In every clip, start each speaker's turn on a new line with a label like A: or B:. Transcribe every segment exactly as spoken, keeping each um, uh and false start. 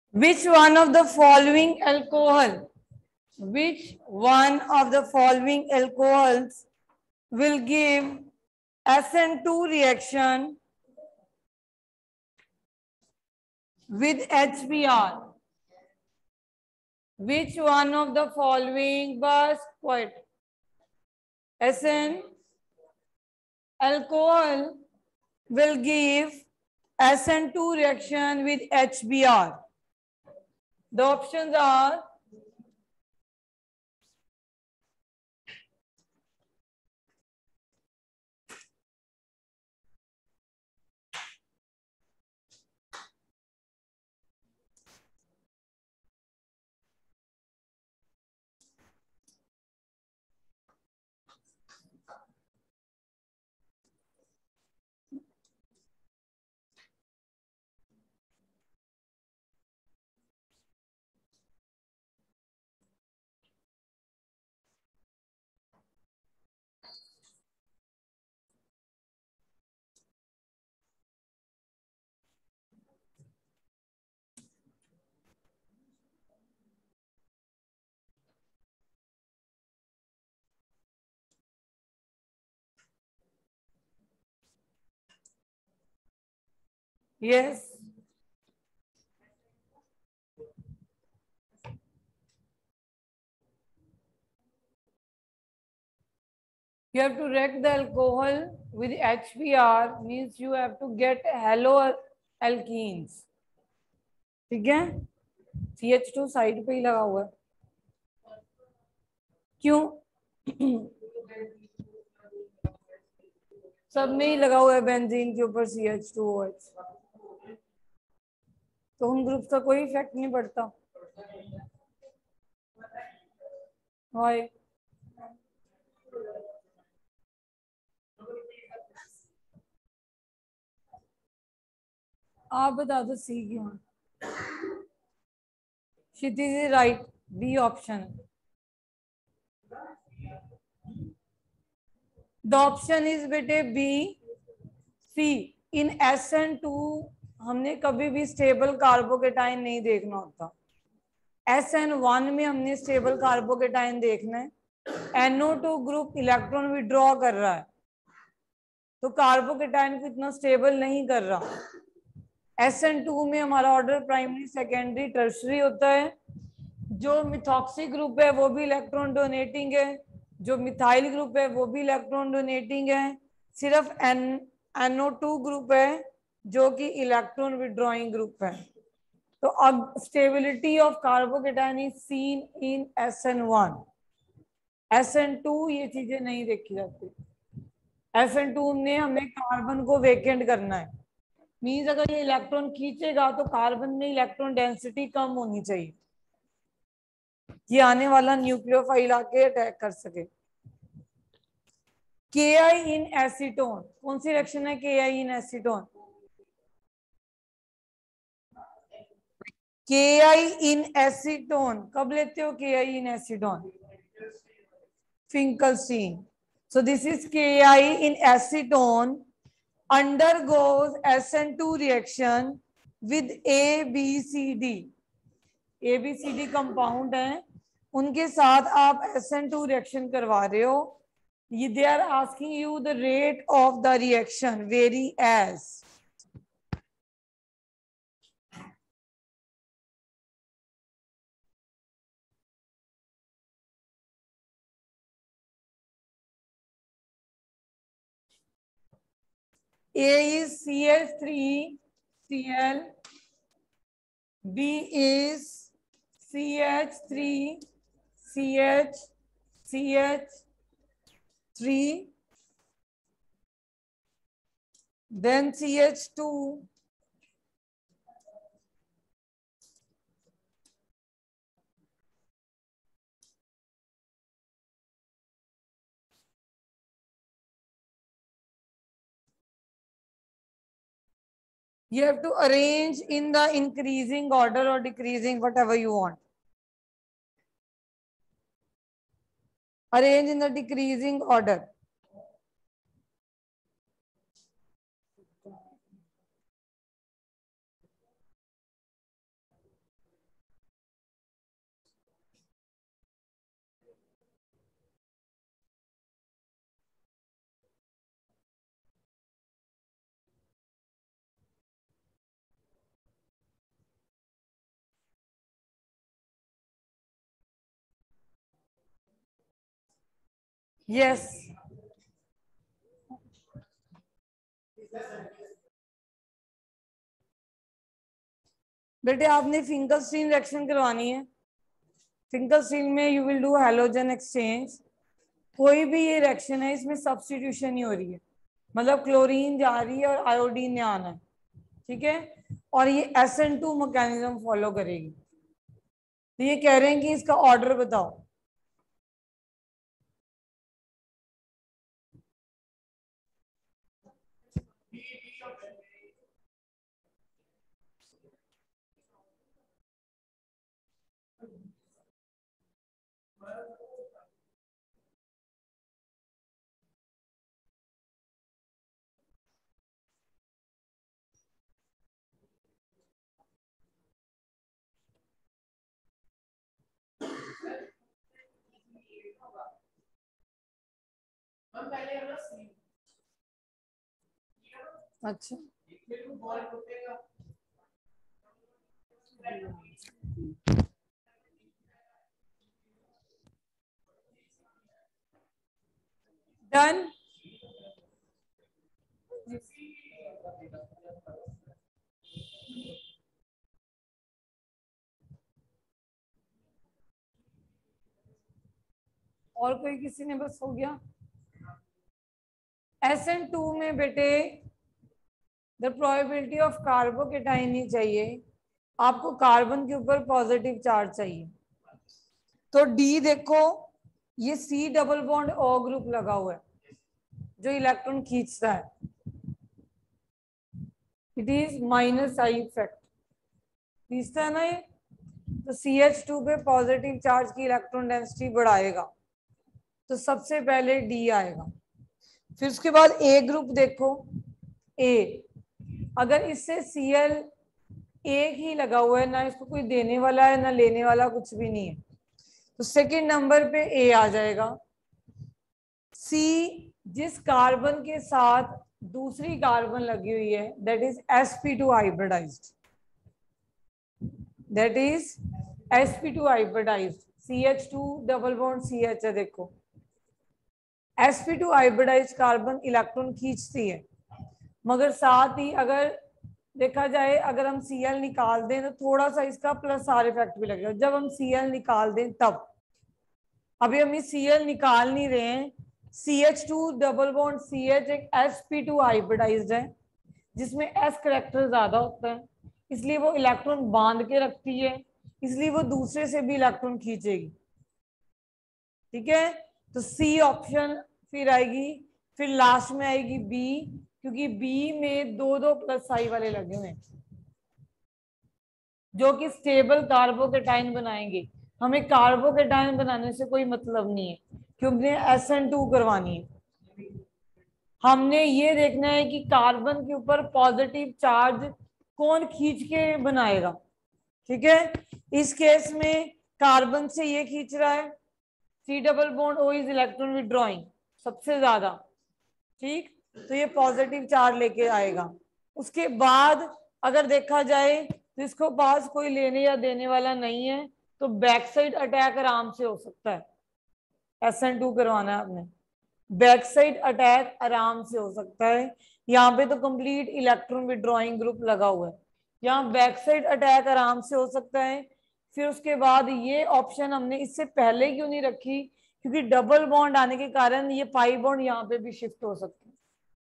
A: Which one of the following alcohol, which one of the following alcohols will give S N two reaction with H B r? Which one of the following was quite S N alcohol will give S N two reaction with H B r? The options are yes. You have to react the alcohol with H B r, means you have to get halo alkenes. ठीक है, C H to side पे ही लगा हुआ है, क्यों? सब में ही लगा हुआ है बेंजीन के ऊपर C H two O H, तो उन ग्रुप्स का कोई इफेक्ट नहीं पड़ता। हाय, आप बता दो सी क्यों? Kshitij is right, B option. The option is बेटे B C. In S N two हमने कभी भी स्टेबल कार्बोकेटाइन नहीं देखना होता। एस एन वन में हमने स्टेबल कार्बोकेटाइन देखना है। N O two group electron withdraw कर रहा है, तो कार्बोकेटाइन को इतना स्टेबल नहीं कर रहा। एस एन टू में हमारा ऑर्डर प्राइमरी, सेकेंडरी, टर्शरी होता है। जो मिथॉक्सी ग्रुप है वो भी इलेक्ट्रॉन डोनेटिंग है, जो मिथाइल ग्रुप है वो भी इलेक्ट्रॉन डोनेटिंग है। सिर्फ N N O two group है जो कि इलेक्ट्रॉन विड्रॉइंग ग्रुप है। तो अब stability of carbocation is seen in S N one. S N two ये चीजें नहीं देखी जाती। एस एन टू में हमें कार्बन को वेकेंट करना है, मीन्स अगर ये इलेक्ट्रॉन खींचेगा तो कार्बन में इलेक्ट्रॉन डेंसिटी कम होनी चाहिए कि आने वाला न्यूक्लियोफाइल आके अटैक कर सके। के आई इन एसीटोन, कौन सी रिएक्शन है के आई इन एसीटोन? के आई इन एसीटोन कब लेते हो K I in acetone? Finkelstein. So this is K I in acetone undergoes S N two reaction with A, B, C, D. A, B, C, D compound हैं, उनके साथ आप S N two reaction करवा रहे हो। ये they are asking you the rate of the reaction vary as. A is C H three C L, B is C H three C H C H three, then C H two, you have to arrange in the increasing order or decreasing, whatever you want. Arrange in the decreasing order. Yes, बेटे आपने Finkelstein reaction करवानी है। Finkelstein में you will do halogen exchange. कोई भी ये reaction है इसमें सब्स्टिट्यूशन ही हो रही है, मतलब क्लोरीन जा रही है और आयोडीन ने आना है, ठीक है। और ये S N two mechanism follow करेगी। तो ये कह रहे हैं कि इसका ऑर्डर बताओ। अच्छा, डन। और कोई किसी ने, बस हो गया। एस एन टू में बेटे द प्रोबेबिलिटी ऑफ कार्बोकेटाइन ही चाहिए, आपको कार्बन के ऊपर पॉजिटिव चार्ज चाहिए। तो डी देखो, ये C double bond O group लगा हुआ है जो इलेक्ट्रॉन खींचता है, it is minus I effect, खींचता है ना ये। तो सी एच टू पे पॉजिटिव चार्ज की इलेक्ट्रॉन डेंसिटी बढ़ाएगा, तो सबसे पहले डी आएगा। फिर उसके बाद ए ग्रुप देखो, ए अगर इससे सी एल एक ही लगा हुआ है, ना इसको कोई देने वाला है ना लेने वाला, कुछ भी नहीं है, तो सेकंड नंबर पे ए आ जाएगा। सी जिस कार्बन के साथ दूसरी कार्बन लगी हुई है, that is S P two hybridized, that is S P two hybridized. C H two double bond C H है, देखो S P two hybridized carbon electron खींचती है, मगर साथ ही अगर देखा जाए, अगर हम सी एल निकाल दें तो थोड़ा सा इसका प्लस आर इफेक्ट भी लगेगा। जब हम सी एल निकाल दें तब, अभी हम सी एल निकाल नहीं रहे हैं। C H two double bond C H एक एस पी टू हाइब्रिडाइज्ड है जिसमें एस करेक्टर ज्यादा होता है, इसलिए वो इलेक्ट्रॉन बांध के रखती है, इसलिए वो दूसरे से भी इलेक्ट्रॉन खींचेगी, ठीक है। तो सी ऑप्शन फिर आएगी, फिर लास्ट में आएगी बी, क्योंकि बी में दो दो प्लस आई वाले लगे हुए हैं जो कि स्टेबल कार्बोकेटाइन बनाएंगे। हमें कार्बोकेटाइन बनाने से कोई मतलब नहीं है क्योंकि एस एन टू करवानी है। हमने ये देखना है कि कार्बन के ऊपर पॉजिटिव चार्ज कौन खींच के बनाएगा, ठीक है। इस केस में कार्बन से ये खींच रहा है, C double bond O is electron withdrawing सबसे ज्यादा, ठीक, तो ये पॉजिटिव चार्ज लेके आएगा। उसके बाद अगर देखा जाए तो इसको पास कोई लेने या देने वाला नहीं है, तो बैक साइड अटैक आराम से हो सकता है। एस एन टू करवाना है आपने, बैक साइड अटैक आराम से हो सकता है। यहाँ पे तो कंप्लीट इलेक्ट्रॉन विड्रॉइंग ग्रुप लगा हुआ है, यहाँ बैक साइड अटैक आराम से हो सकता है। फिर उसके बाद ये ऑप्शन हमने इससे पहले क्यों नहीं रखी, क्योंकि डबल बॉन्ड आने के कारण ये पाई बॉन्ड यहाँ पे भी शिफ्ट हो सकते हैं।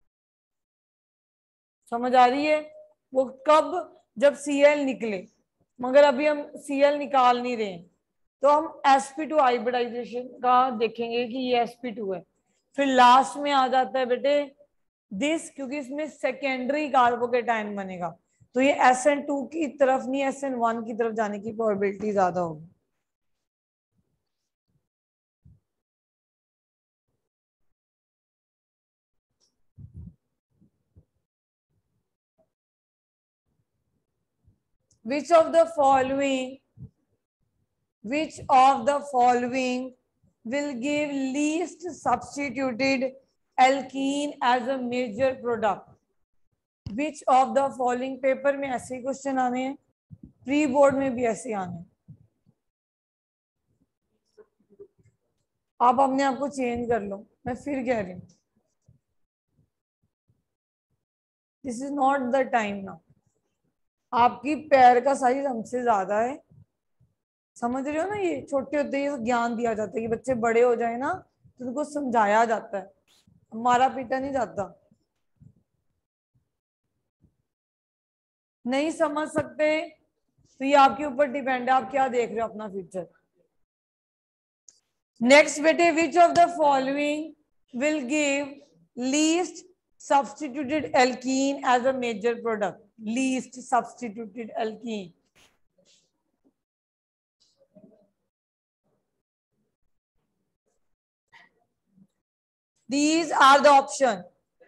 A: समझ आ रही है? वो कब, जब सी एल निकले, मगर अभी हम सी एल निकाल नहीं रहे हैं, तो हम एस पी टू हाइब्रिडाइजेशन का देखेंगे कि ये एस पी टू है। फिर लास्ट में आ जाता है बेटे दिस, क्योंकि इसमें सेकेंडरी कार्बोकेटाइन बनेगा, तो ये एस एन टू की तरफ नहीं एस एन वन की तरफ जाने की प्रोबेबिलिटी ज्यादा होगी। Which of the following which of the following will give least substituted alkene as a major product? Which of the following, paper में ऐसे क्वेश्चन आने हैं, प्री बोर्ड में भी ऐसे आने हैं। आप अपने आप को चेंज कर लो, मैं फिर कह रही हूँ, this is not the time ना। आपकी पैर का साइज हमसे ज्यादा है, समझ रहे हो ना। ये छोटे होते ही ज्ञान दिया जाता है कि बच्चे बड़े हो जाए ना तो उनको समझाया जाता है, मारा पीटा नहीं जाता। नहीं समझ सकते तो ये आपके ऊपर डिपेंड है, आप क्या देख रहे हो अपना फ्यूचर। नेक्स्ट बेटे, which of the following will give least substituted alkene as a major product? Least substituted alkene. These are the option.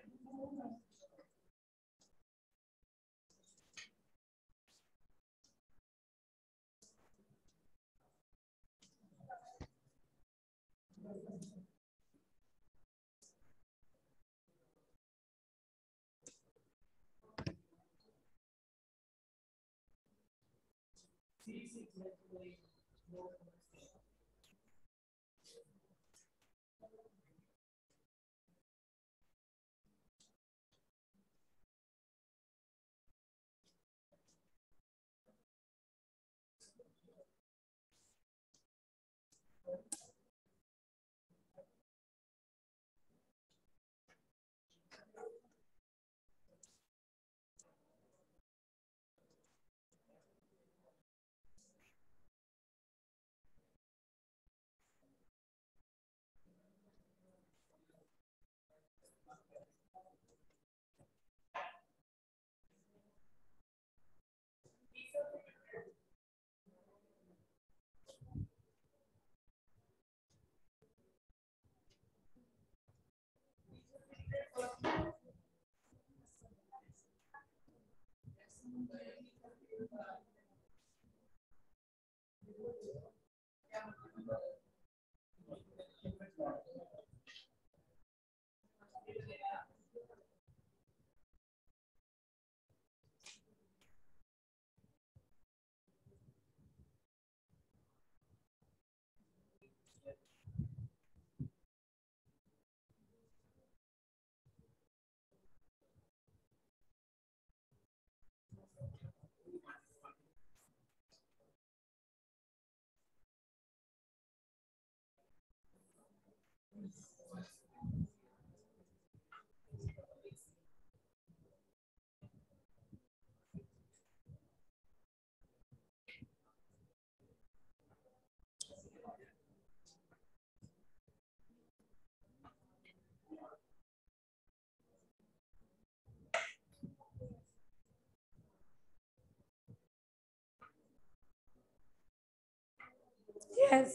A: Yes.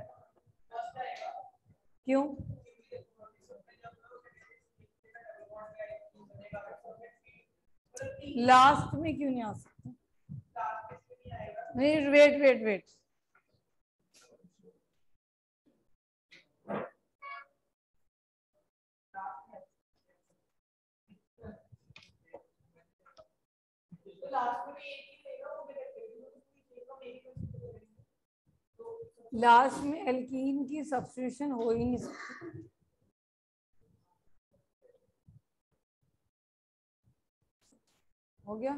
A: क्यों? लास्ट में क्यों नहीं आ सकता? नहीं, वेट वेट वेट, लास्ट में एल्कीन की सब्स्टिट्यूशन हो ही नहीं सकती। हो गया?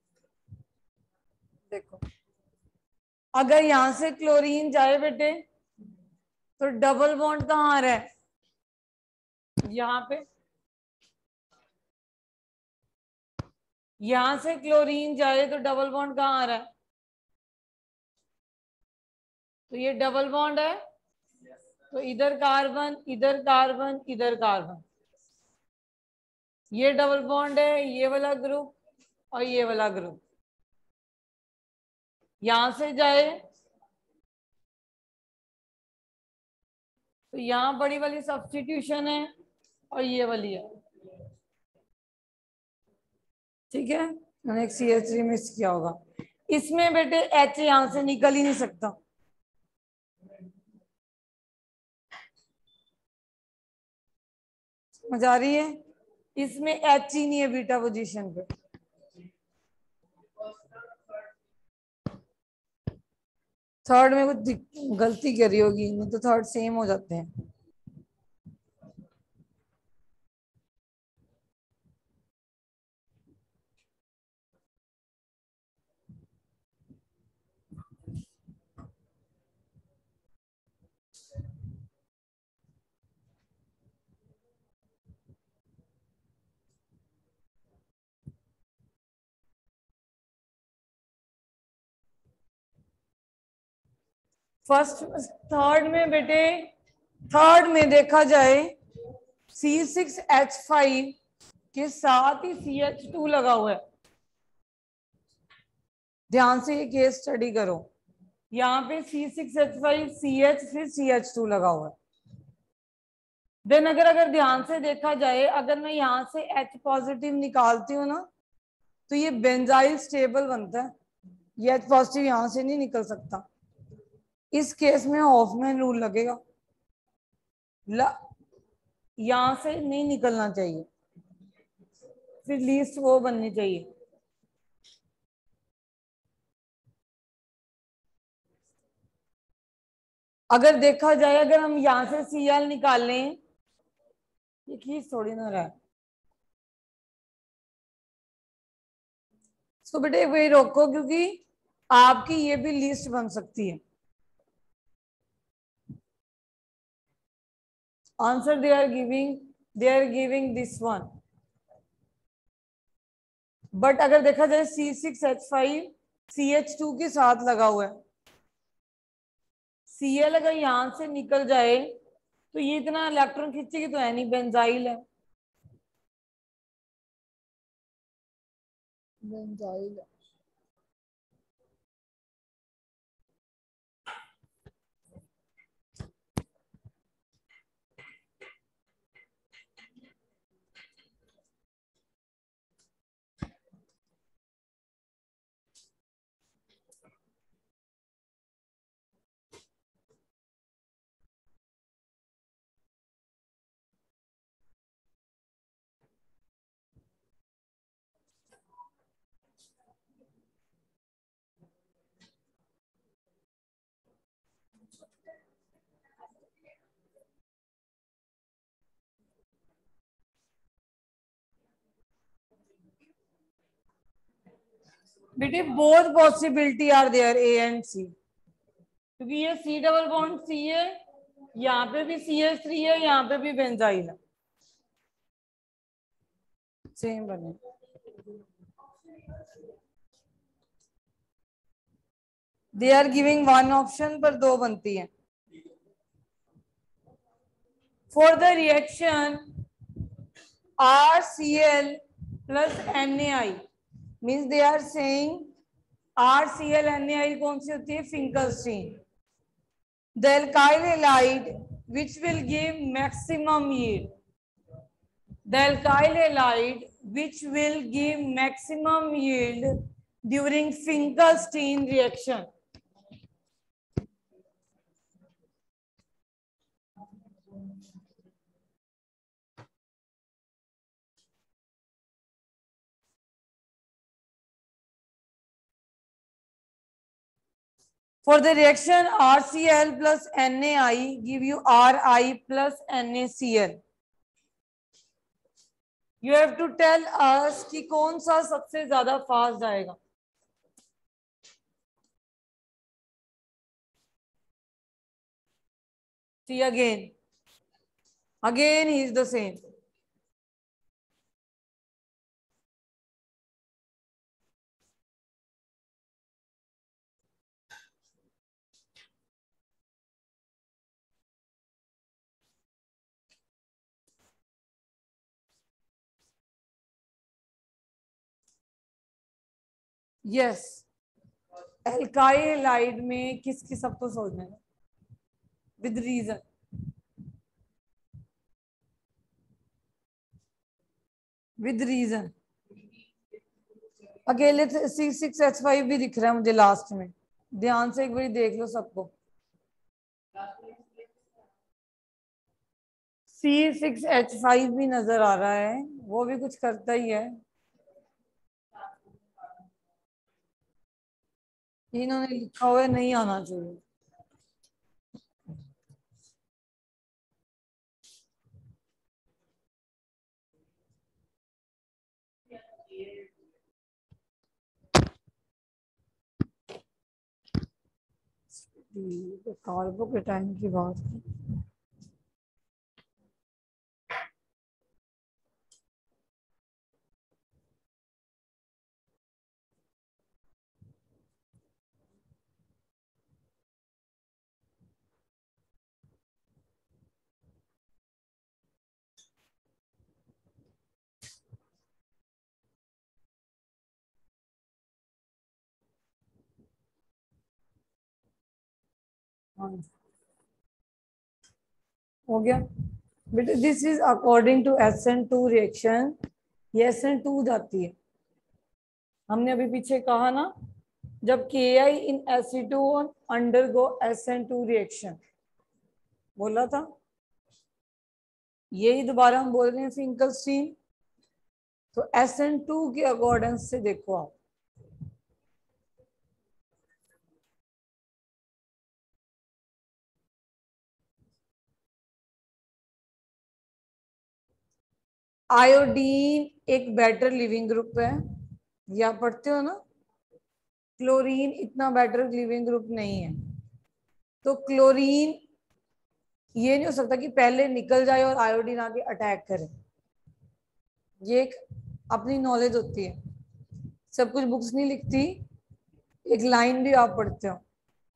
A: देखो, अगर यहां से क्लोरीन जाए बेटे तो डबल बॉन्ड कहाँ आ रहा है? यहाँ पे। यहां से क्लोरीन जाए तो डबल बॉन्ड कहाँ आ रहा है? तो ये डबल बॉन्ड है, तो इधर कार्बन, इधर कार्बन, इधर कार्बन, ये डबल बॉन्ड है, ये वाला ग्रुप और ये वाला ग्रुप। यहां से जाए तो यहाँ बड़ी वाली सब्स्टिट्यूशन है और ये वाली है, ठीक है। मैंने एक सी एच थ्री मिस किया होगा इसमें बेटे, एच यहां से निकल ही नहीं सकता। समझ आ रही है? इसमें एच ही नहीं है बीटा पोजीशन पे। थर्ड में कुछ गलती करी होगी, नहीं तो थर्ड सेम हो जाते हैं। फर्स्ट थर्ड में बेटे, थर्ड में देखा जाए सी सिक्स एच फाइव के साथ ही सी एच टू लगा हुआ है। ध्यान से ये केस स्टडी करो, यहाँ पे C six H five C H फिर सी एच टू लगा हुआ है। देन अगर अगर ध्यान से देखा जाए, अगर मैं यहाँ से H पॉजिटिव निकालती हूँ ना, तो ये बेंजाइल स्टेबल बनता है। ये H पॉजिटिव यहाँ से नहीं निकल सकता। इस केस में हॉफमैन रूल लगेगा, यहां से नहीं निकलना चाहिए, फिर लीस्ट वो बननी चाहिए। अगर देखा जाए, अगर हम यहां से सी एल निकाल लें, ये खींच थोड़ी ना रहा है, तो बेटे वही रोको, क्योंकि आपकी ये भी लिस्ट बन सकती है। Answer they are giving, they are giving this one, but अगर देखा जाए C six H five C H two के साथ लगा हुआ है, सी एल अगर यहां से निकल जाए तो ये इतना इलेक्ट्रॉन खींचेगी तो है नहीं, बेंजाइल है, बेंजाइल है। बेटे both possibility are there, A and C, क्योंकि ये सी डबल बॉन्ड सी है, यहाँ पे भी सी एच थ्री है, यहाँ पे भी बेंजाइल है, सेम बने। They are giving one option पर दो बनती है। For the reaction R C L plus N A I, means they are saying R C L N A I कौन सी होती है, Finkelstein. The alkyl halide which will give maximum yield, the alkyl halide which will give maximum yield during Finkelstein reaction. For the reaction R C L plus N A I give you R I plus N A C L. You have to tell us कि कौन सा सबसे ज्यादा fast जाएगा। See again, again he is the same. Yes, alkyl halide में किसकी सबको सोचना है, with reason. With reason. अकेले सी सिक्स एच फाइव भी दिख रहा है मुझे लास्ट में, ध्यान से एक बार देख लो सबको। सी सिक्स एच फाइव भी नजर आ रहा है, वो भी कुछ करता ही है। इन्होंने लिखा हुआ है, नहीं आना चाहिए। कार्बो के टाइम की बात की, हाँ हो गया बेटा। This is according to S N two reaction. ये एस एन टू जाती है, हमने अभी पीछे कहा ना, जब K I in acetone undergo S N two reaction बोला था, यही दोबारा हम बोल रहे हैं फिंकलस्टीन। तो एस एन टू के अकॉर्डेंस से देखो आप, आयोडीन एक बेटर लिविंग ग्रुप है, या पढ़ते हो ना। क्लोरीन इतना बेटर लिविंग ग्रुप नहीं है। तो क्लोरीन ये नहीं हो सकता कि पहले निकल जाए और आयोडीन आके अटैक करे। ये एक अपनी नॉलेज होती है, सब कुछ बुक्स नहीं लिखती, एक लाइन भी आप पढ़ते हो।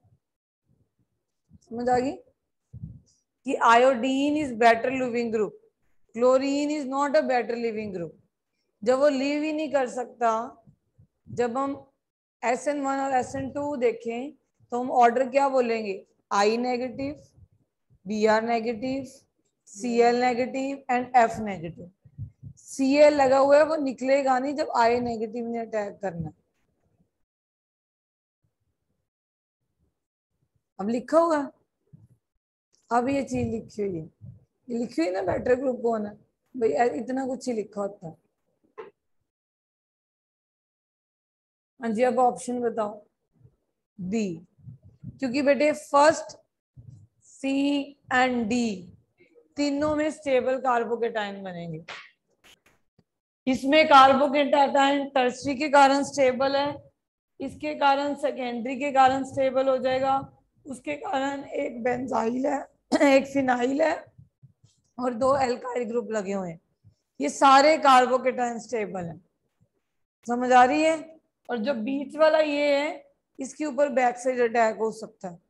A: समझ आ गई कि iodine is better leaving group, chlorine is not a better leaving group. जब वो लिव ही नहीं कर सकता, जब हम एस एन वन और एस एन टू देखें तो हम ऑर्डर क्या बोलेंगे, I negative, B R negative, C L negative and F negative. C L लगा हुआ है, वो निकलेगा नहीं जब आई नेगेटिव ने अटैक करना। अब लिखा हुआ, अब ये चीज लिखी हुई है, ये लिखी हुई ना बेटर ग्रुप कौन है भाई, इतना कुछ ही लिखा होता है। हाँ जी, अब ऑप्शन बताओ बी, क्योंकि बेटे फर्स्ट सी एंड डी तीनों में स्टेबल कार्बोकेटाइन बनेंगे। इसमें कार्बोकेटाइन टर्सरी के कारण स्टेबल है, इसके कारण सेकेंडरी के कारण स्टेबल हो जाएगा, उसके कारण एक बेंजाइल है, एक फिनाइल है और दो एल्काइल ग्रुप लगे हुए हैं। ये सारे कार्बोकेटाइन स्टेबल हैं। समझ आ रही है। और जो बीच वाला ये है, इसके ऊपर बैक साइड अटैक हो सकता है।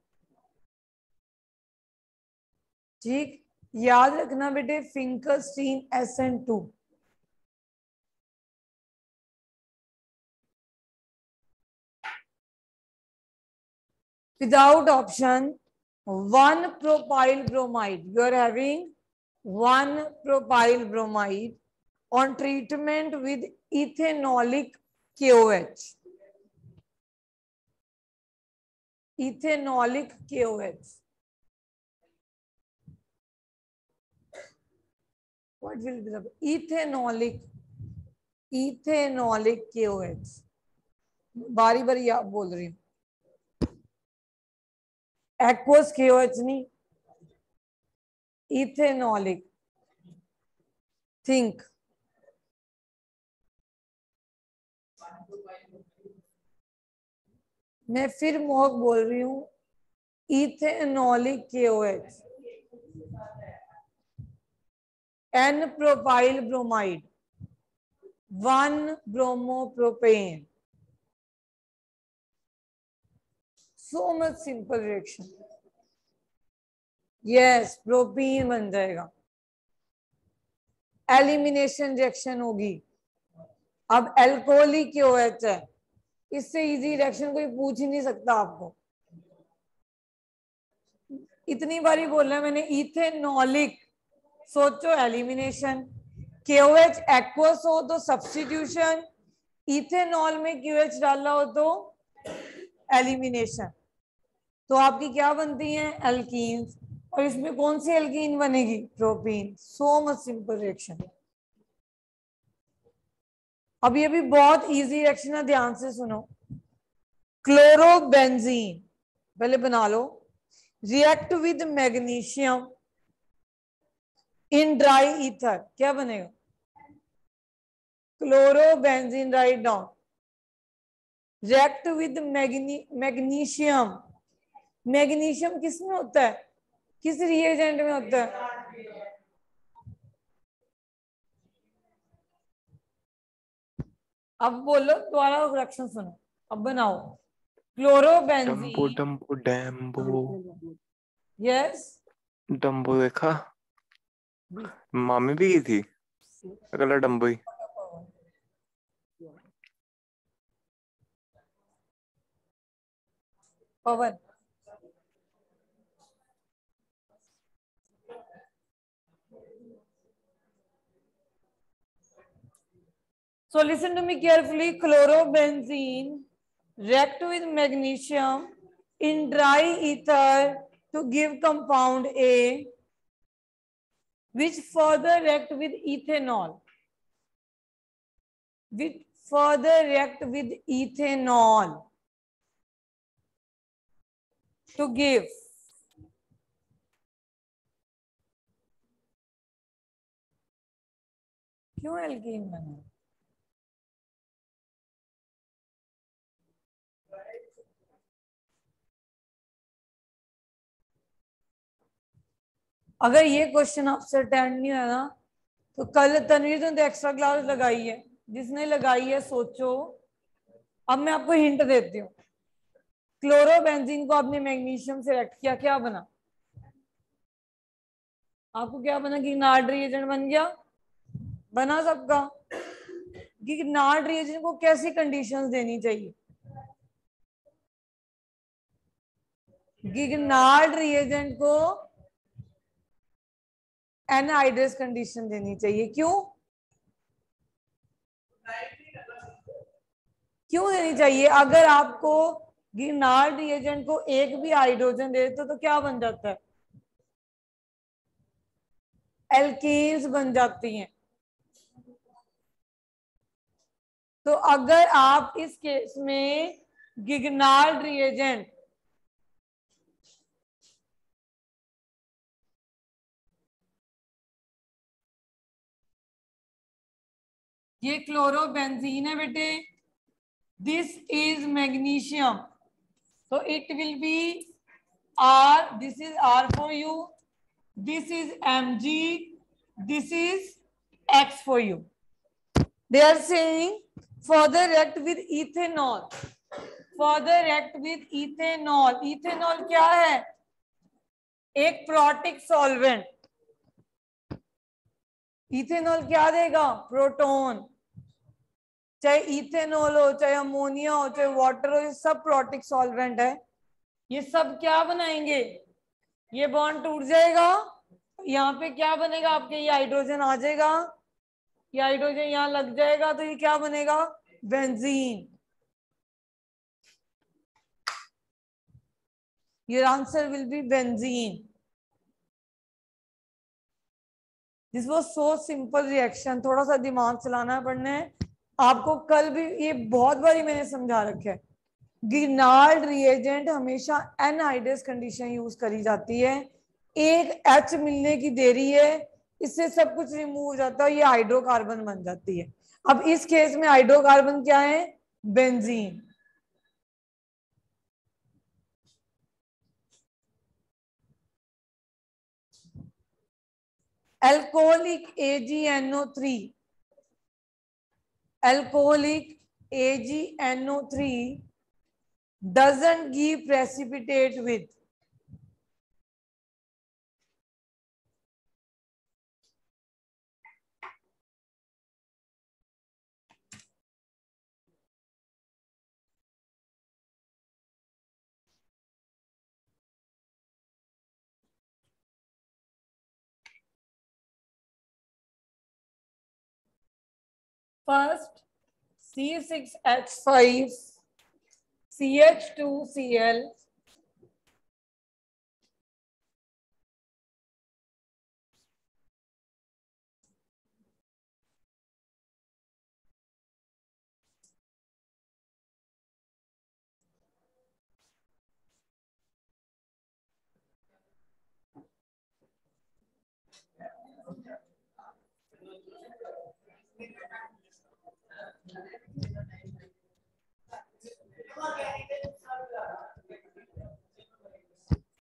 A: ठीक, याद रखना बेटे, Finkelstein S N two. Without option, one propyl bromide, you are having one propyl bromide on treatment with ethanolic K O H. Ethanolic K O H. What will be the ethanolic ethanolic K O H? बारी बारी आप बोल रही हूँ, aqueous K O H नहीं, ethanolic. Think, मैं फिर मोहक बोल रही हूँ, ethanolic K O H, N propyl bromide, one bromopropane. So much simple reaction. Yes, propene बन जाएगा, एलिमिनेशन रिएक्शन होगी। अब एल्कोहलिक K O H है, इससे इजी रिएक्शन कोई पूछ ही नहीं सकता आपको। इतनी बारी बोलना है मैंने, इथेनॉलिक, सोचो elimination, K O H aqueous हो तो सब्स्टिट्यूशन, इथेनॉल में K O H डाला हो तो एलिमिनेशन। तो आपकी क्या बनती है, एल्कीन्स। और इसमें कौन सी एल्कीन बनेगी, propene. So much simple reaction. अब ये भी बहुत इजी रिएक्शन है, ध्यान से सुनो। क्लोरोबेंजीन पहले बना लो, react with magnesium in dry ether, क्या बनेगा, chlorobenzene, right down. React with magnesium, magnesium किस में होता है, किस रिएजेंट में होता है, अब बोलो दोबारा रिएक्शन सुनो, अब बनाओ। क्लोरोबेंजीन,
B: डम्बो डम्बो डैम्बो,
A: यस,
B: डम्बो देखा, मामी भी की थी अगला डम्बो ही।
A: Pawan So listen to me carefully. Chlorobenzene react with magnesium in dry ether to give compound A, which further react with ethanol. Which further react with ethanol to give क्यों एल्कीन बना? अगर ये क्वेश्चन आपसे अटेंड नहीं हुआ ना तो कल तनवीर ने तो एक्स्ट्रा क्लास लगाई है, जिसने लगाई है सोचो। अब मैं आपको हिंट देती हूँ। क्लोरोबेंजीन को आपने मैग्नीशियम से रिएक्ट किया, क्या बना? आपको क्या बना? गिग्नार्ड रिएजेंट बन गया। बना सबका? गिग्नार्ड रिएजेंट को कैसी कंडीशंस देनी चाहिए? गिग्नार्ड रिएजेंट को एनहाइड्रस कंडीशन देनी चाहिए। क्यों क्यों देनी चाहिए? अगर आपको गिग्नार्ड रिएजेंट को एक भी हाइड्रोजन दे तो, तो क्या बन जाता है? एल्कीन्स बन जाती हैं। तो अगर आप इस केस में गिग्नार्ड रिएजेंट ये क्लोरोबेंजीन है बेटे, दिस इज मैग्नीशियम, तो it will be R, this is R for you, this is M G, this is X for you. They are saying further react with ethanol, further react with ethanol। Ethanol क्या है? एक protic solvent. Ethanol क्या देगा? Proton. चाहे ethanol हो, चाहे ammonia हो, चाहे वाटर हो, ये सब प्रोटिक सॉल्वेंट है। ये सब क्या बनाएंगे? ये बॉन्ड टूट जाएगा, यहाँ पे क्या बनेगा आपके? ये हाइड्रोजन आ जाएगा, ये हाइड्रोजन यहाँ लग जाएगा, तो ये क्या बनेगा? Benzene. Your answer will be benzene. This was so simple reaction. थोड़ा सा दिमाग चलाना पड़ना है आपको। कल भी ये बहुत बारी मैंने समझा रखा है, गिग्नार्ड रिएजेंट हमेशा एनहाइड्रस कंडीशन यूज करी जाती है। एक एच मिलने की देरी है, इससे सब कुछ रिमूव हो जाता है, ये हाइड्रोकार्बन बन जाती है। अब इस केस में हाइड्रोकार्बन क्या है? Benzene. alcoholic A G N O three, alcoholic A G N O three doesn't give precipitate with first C six H five C H two C L